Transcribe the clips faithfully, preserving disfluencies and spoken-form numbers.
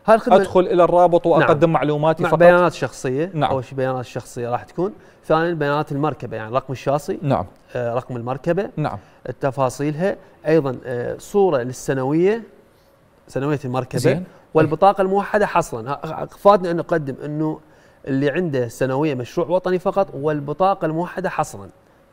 هاي الخدمه ادخل الى الرابط واقدم نعم. معلوماتي مع فقط. بيانات شخصيه. نعم. اول شيء بيانات الشخصيه راح تكون، ثانيا بيانات المركبه يعني رقم الشاصي، نعم، آه رقم المركبه، نعم، تفاصيلها، ايضا آه صوره للسنويه، سنويه المركبه، زين. والبطاقه الموحده حصرا. فاتنا ان نقدم انه اللي عنده سنويه مشروع وطني فقط والبطاقه الموحده حصرا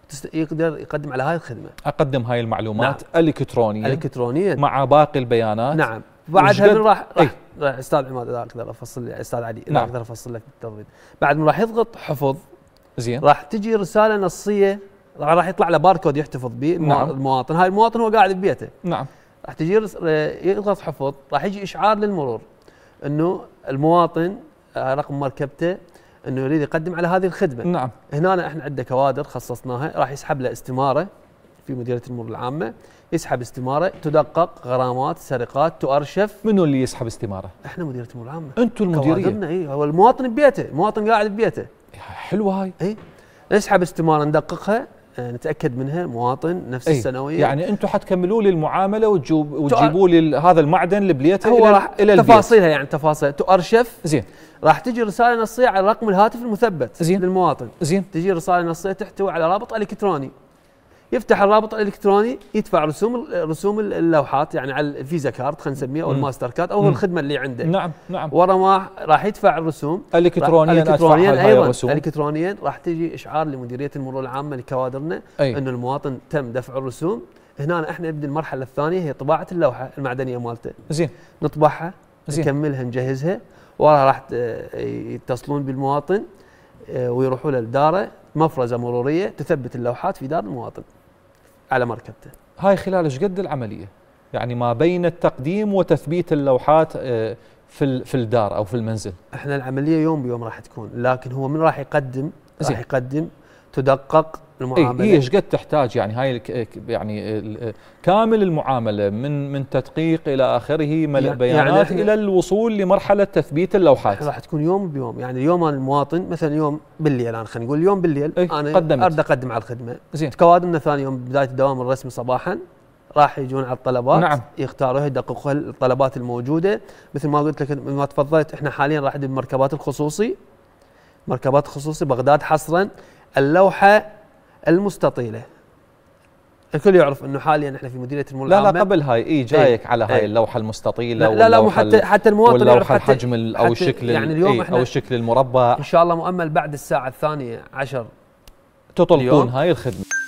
يقدر يقدم على هاي الخدمه. اقدم هاي المعلومات نعم. الكترونيا الكترونيا مع باقي البيانات. نعم. بعدها من راح راح ايه؟ استاذ عماد اذا اقدر افصل استاذ علي اذا نعم. اقدر افصل لك بالتفضيل. بعد ما راح يضغط حفظ زين راح تجي رساله نصيه، راح يطلع له باركود يحتفظ به نعم. المواطن. هاي المواطن هو قاعد ببيته نعم. راح تجي رس... يضغط حفظ، راح يجي اشعار للمرور انه المواطن رقم مركبته انه يريد يقدم على هذه الخدمه. نعم. هنا احنا عندنا كوادر خصصناها، راح يسحب له استماره في مديريه المرور العامه، يسحب استماره تدقق غرامات سرقات تؤرشف. منو اللي يسحب استماره؟ احنا مديريه المرور العامه. انتم المديريه؟ اي هو المواطن ببيته، المواطن قاعد ببيته. حلوه هاي. اي نسحب استماره ندققها نتاكد منها مواطن نفس أي. السنويه. يعني انتم حتكملوا لي المعامله وتجيب وتجيبوا لي هذا المعدن لبليته هو الى راح الى تفاصيلها يعني تفاصيل تؤرشف. زين. راح تجي رساله نصيه على رقم الهاتف المثبت زين. للمواطن. زين. تجي رساله نصيه تحتوي على رابط الكتروني، يفتح الرابط الالكتروني يدفع رسوم رسوم اللوحات يعني على الفيزا كارد خلينا نسميه او الماستر كارد او الخدمه اللي عنده. نعم نعم. ورا ما راح يدفع الرسوم الكترونيا الكترونيا ايضا الرسوم. الكترونيا راح تجي اشعار لمديريه المرور العامه لكوادرنا انه المواطن تم دفع الرسوم. هنا احنا نبدا المرحله الثانيه هي طباعه اللوحه المعدنيه مالته. زين. نطبعها نكملها نجهزها، وراها راح يتصلون بالمواطن ويروحوا له لداره مفرزه مروريه تثبت اللوحات في دار المواطن على مركبته. هاي خلال ايش قد العمليه؟ يعني ما بين التقديم وتثبيت اللوحات في في الدار او في المنزل. احنا العمليه يوم بيوم راح تكون، لكن هو من راح يقدم راح يقدم تدقق المعامله. هي ايش قد تحتاج يعني هاي يعني كامل المعامله من من تدقيق الى اخره ملء يعني بيانات يعني الى الوصول لمرحله تثبيت اللوحات. راح تكون يوم بيوم، يعني اليوم انا المواطن مثلا يوم بالليل، انا خلينا نقول اليوم بالليل انا اريد اقدم على الخدمه. زين. كوادرنا ثاني يوم بدايه الدوام الرسمي صباحا راح يجون على الطلبات. نعم. يختاروها يدققوا الطلبات الموجوده مثل ما قلت لك ما تفضلت. احنا حاليا راح ندير المركبات الخصوصي، مركبات خصوصي بغداد حصرا اللوحه المستطيله. الكل يعرف انه حاليا احنا في مديريه المرور العامه. لا لا قبل هاي اي جايك ايه على هاي ايه اللوحه المستطيله. لا لا, لا حتى حتى المواطن يعرف حتى الحجم او الشكل يعني اليوم ايه احنا او الشكل المربع. ان شاء الله مؤمل بعد الساعه الثانيه عشر تطلقون هاي الخدمه.